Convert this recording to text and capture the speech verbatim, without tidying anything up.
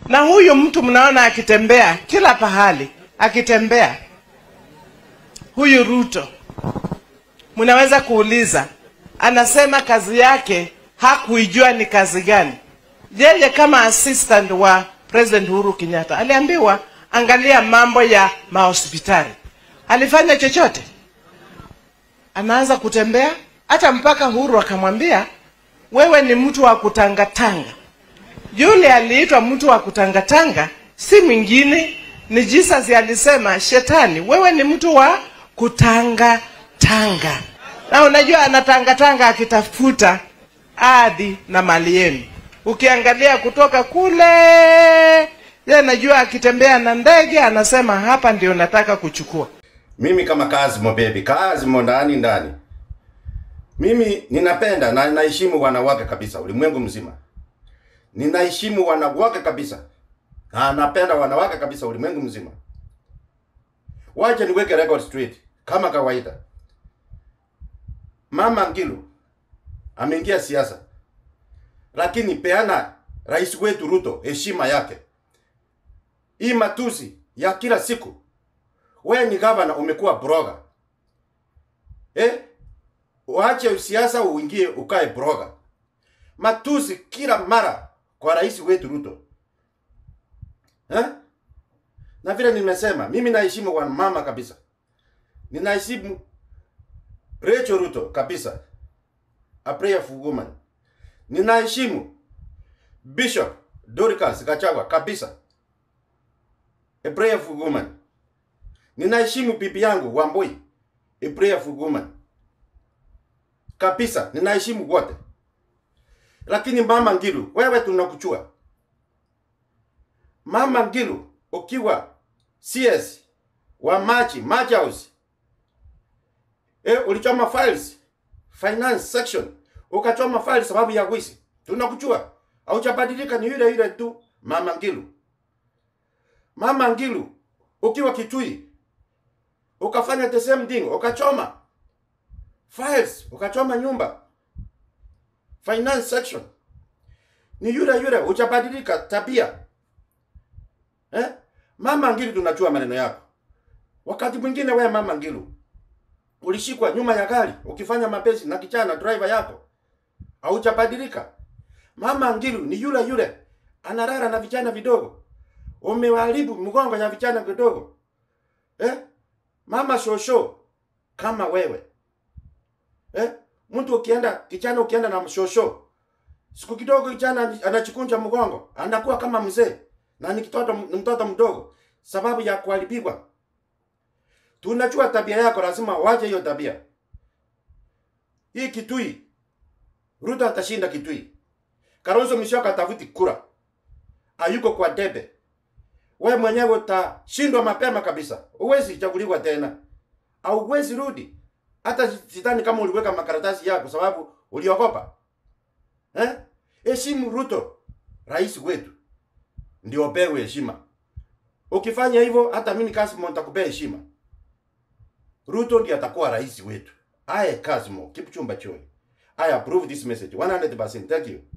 Na huyu mtu mnaona akitembea kila pahali, akitembea. Huyu Ruto, mnaweza kuuliza, anasema kazi yake hakuijua ni kazi gani. Yeye kama assistant wa President Uhuru Kenyatta aliambiwa angalia mambo ya mahospitali. Alifanya chochote? Anaanza kutembea, hata mpaka Uhuru akamwambia wewe ni mtu wa kutangatanga. Yule aliitwa mtu wa kutangatanga si mwingine ni Jesus. Alisema shetani, wewe ni mtu wa kutangatanga. Na unajua anatangatanga akitafuta ardhi na mali yenu. Ukiangalia kutoka kule, yeye najua akitembea na ndege anasema hapa ndio nataka kuchukua. Mimi kama Cosmo baby, Cosmo ndani ndani. Mimi ninapenda na ninaheshimu wanawake kabisa ulimwengu mzima. Ninaheshimu wanawake kabisa. Na napenda wanawake kabisa ulimwengu mzima. Wacha niweke record straight kama kawaida. Mama Ngilu ameingia siasa. Lakini peana rais wetu Ruto heshima yake. Hii matusi ya kila siku. Wewe ni gavana umekuwa broga. Eh? Waache siasa uingie ukae broga. Matusi kila mara kwa rais wetu Ruto. Eh? Na vile nimesema, mimi naheshimu wa mama kabisa. Ninaheshimu Rachel Ruto kabisa. A prayerful woman. Ninaheshimu Bishop Dorcas Gachagua kabisa. A prayerful woman. Ninaheshimu bibi yangu Wambui. A prayerful woman. Kabisa, ninaheshimu wote. Lakini mama Ngilu, wewe tunakuchua. Mama Ngilu, ukiwa C S wa Machi, Machi House. Eh, ulichoma files, finance section. Ukachoma files sababu ya wizi. Tunakuchua. Hauchabadilika ni yule yule tu, Mama Ngilu. Mama Ngilu, ukiwa Kitui, ukafanya the same thing, ukachoma files, ukachoma nyumba. Finance section. Ni yule yule, uchabadilika tabia. Eh? Mama Ngilu tunachua maneno yako. Wakati mwingine wewe Mama Ngilu ulishikwa nyuma ya gari ukifanya mapesi na kichana driver yako. Hauchabadilika. Mama Ngilu ni yule yule analala na vijana vidogo. Umewaharibu mgongo ya vijana vidogo. Eh? Mama shosho kama wewe. Eh? Mtu ukienda kijana ukienda na mshosho. Siku kidogo kijana anachikunja mgongo, anakuwa kama mzee. Na ni kitoto mtoto mdogo sababu ya kuharibiwa. Tunajua tabia yako, lazima waje hiyo tabia. Hii Kitui Ruto atashinda Kitui. Kalonzo Musyoka atafuti kura. Hayuko kwa debe. Wewe mwenyewe utashindwa mapema kabisa. Uwezi chaguliwa tena. Au uwezi rudi. Hata sidhani kama uliweka makaratasi yako sababu uliogopa. Eh? Heshimu Ruto, rais wetu. Ndio pewe heshima. Ukifanya hivyo hata mimi Cosmo nitakupea heshima. Ruto ndiye atakuwa rais wetu. I Cosmo, Kipchumba Choy. I approve this message one hundred percent. Thank you.